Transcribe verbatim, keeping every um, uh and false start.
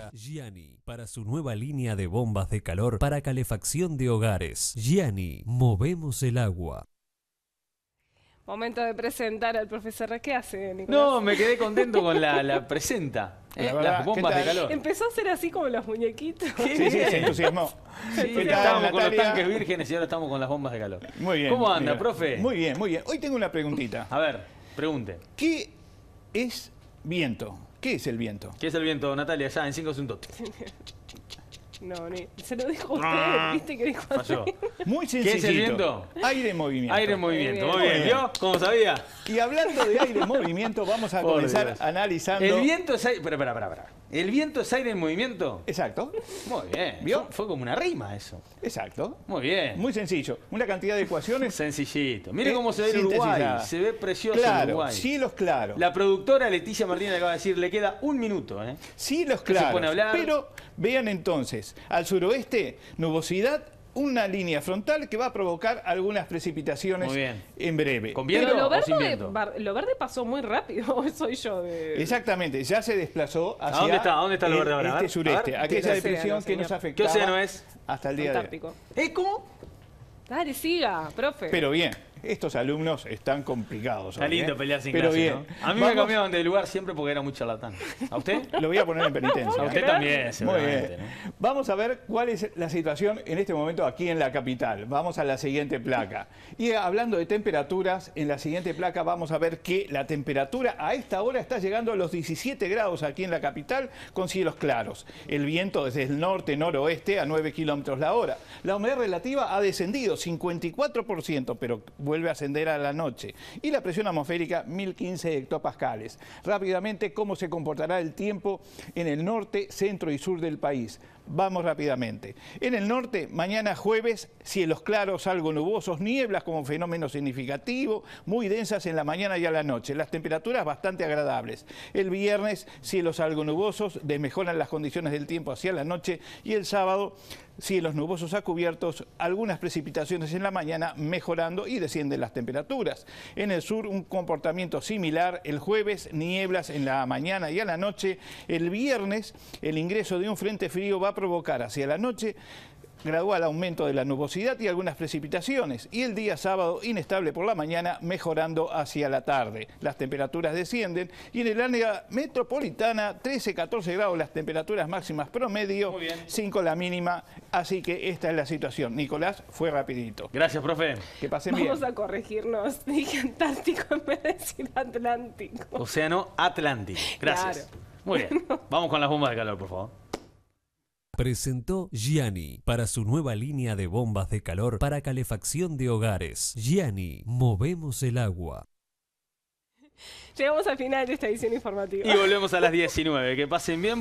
ahora Gianni para su nueva línea de bombas de calor para calefacción de hogares. Gianni, movemos el agua. Momento de presentar al profesor. ¿Qué hace, Nicolás? No, me quedé contento con la, la presenta. Eh, La verdad, las bombas de calor. Empezó a hacer así como los muñequitos. Sí, sí, se entusiasmó. Sí, ¿Qué tal, estábamos con los Natalia? tanques vírgenes y ahora estamos con las bombas de calor. Muy bien. ¿Cómo anda, mira. profe? Muy bien, muy bien. Hoy tengo una preguntita. A ver, pregunte. ¿Qué es viento? ¿Qué es el viento? ¿Qué es el viento, Natalia? Ya, en cinco asuntos. No, ni, se lo dijo usted, viste que dijo Falló. Muy ¿Qué sencillito. es el viento? Aire en movimiento. Aire en movimiento. Muy Muy bien. bien. ¿Vio? ¿Cómo sabía? Y hablando de aire en movimiento, vamos a Por comenzar Dios. analizando... ¿El viento es aire? Espera, espera, espera, espera. ¿El viento es aire en movimiento? Exacto, Muy bien. ¿Vio? Fue, fue como una rima eso. exacto. Muy bien. Muy sencillo. Una cantidad de ecuaciones. Sencillito. Mire eh, cómo se ve el Uruguay. sintetizada. Se ve precioso Claro, el Uruguay. cielos claros. La productora Leticia Martínez acaba de decir, le queda un minuto, ¿eh? Cielos se claros. pone a hablar. Pero vean entonces, al suroeste, nubosidad, una línea frontal que va a provocar algunas precipitaciones Muy bien. en breve. ¿Con Pero viento lo o sin verde, viento? bar- lo verde pasó muy rápido. ¿O soy yo de...? Exactamente, ya se desplazó hacia dónde está? ¿A dónde está lo el verde ahora? A este ver, a sureste, ver. aquella Del depresión océano, que nos señor. afectaba ¿Qué océano es? hasta el día de hoy. Antártico. ¿Eh? ¿Cómo? Dale, siga, profe. Pero bien, estos alumnos están complicados. Está hoy, lindo ¿eh? pelear sin Pero clase, bien. ¿no? A mí me Vamos- cambiaban de lugar siempre porque era muy charlatán. ¿A usted? Lo voy a poner en penitencia. A usted también, Muy seguramente, bien. ¿no? Vamos a ver cuál es la situación en este momento aquí en la capital. Vamos a la siguiente placa. Y hablando de temperaturas, en la siguiente placa vamos a ver que la temperatura a esta hora está llegando a los diecisiete grados aquí en la capital con cielos claros. El viento desde el norte, noroeste a nueve kilómetros la hora. La humedad relativa ha descendido cincuenta y cuatro por ciento, pero vuelve a ascender a la noche. Y la presión atmosférica, mil quince hectopascales. Rápidamente, ¿cómo se comportará el tiempo en el norte, centro y sur del país? Vamos rápidamente. En el norte, mañana jueves, cielos claros, algo nubosos, nieblas como fenómeno significativo, muy densas en la mañana y a la noche. Las temperaturas bastante agradables. El viernes, cielos algo nubosos, desmejoran las condiciones del tiempo hacia la noche. Y el sábado, cielos nubosos a cubiertos, algunas precipitaciones en la mañana, mejorando y descienden las temperaturas. En el sur, un comportamiento similar. El jueves, nieblas en la mañana y a la noche. El viernes, el ingreso de un frente frío va a provocar hacia la noche gradual aumento de la nubosidad y algunas precipitaciones. Y el día sábado, inestable por la mañana, mejorando hacia la tarde. Las temperaturas descienden y en el área metropolitana, trece, catorce grados las temperaturas máximas promedio, Muy bien. cinco la mínima. Así que esta es la situación. Nicolás, fue rapidito. Gracias, profe. Que pasen bien. Vamos a corregirnos. Dije Antártico en vez de decir Atlántico. Océano Atlántico. Gracias. Claro. Muy bien. Vamos con las bombas de calor, por favor. Presentó Gianni para su nueva línea de bombas de calor para calefacción de hogares. Gianni, movemos el agua. Llegamos al final de esta edición informativa. Y volvemos a las diecinueve. Que pasen bien.